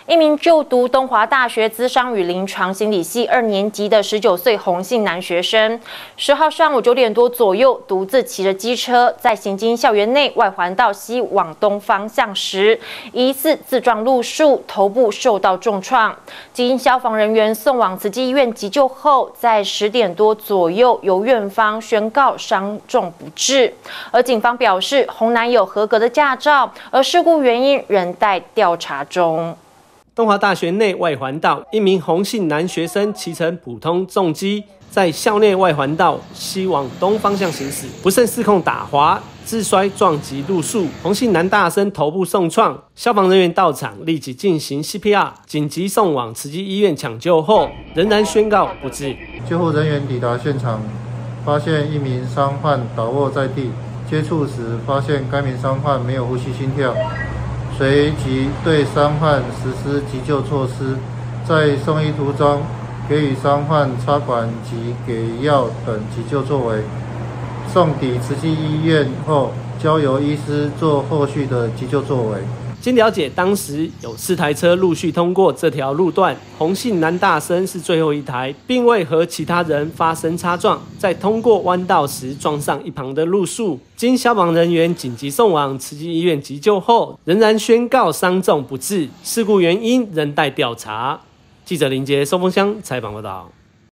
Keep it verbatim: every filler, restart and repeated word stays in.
一名就读东华大学咨商与临床心理系二年级的十九岁洪姓男学生，十号上午九点多左右，独自骑着机车在行经校园内外环道西往东方向时，疑似自撞路树，头部受到重创。经消防人员送往慈济医院急救后，在十点多左右由院方宣告伤重不治。而警方表示，洪男有合格的驾照，而事故原因仍待调查中。 东华大学内外环道，一名洪姓男学生骑乘普通重机，在校内外环道西往东方向行驶，不慎失控打滑，自摔撞击路树。洪姓男大生头部受创，消防人员到场立即进行 C P R， 紧急送往慈济医院抢救后，仍然宣告不治。 救护人员抵达现场，发现一名伤患倒卧在地，接触时发现该名伤患没有呼吸心跳。随即对伤患实施急救措施，在送医途中给予伤患插管及给药等急救作为。送抵慈济医院后，交由医师做后续的急救作为。 经了解，当时有四台车陆续通过这条路段，洪姓男大生是最后一台，并未和其他人发生擦撞，在通过弯道时撞上一旁的路树。经消防人员紧急送往慈济医院急救后，仍然宣告伤重不治，事故原因仍待调查。记者林杰、寿丰乡采访报道。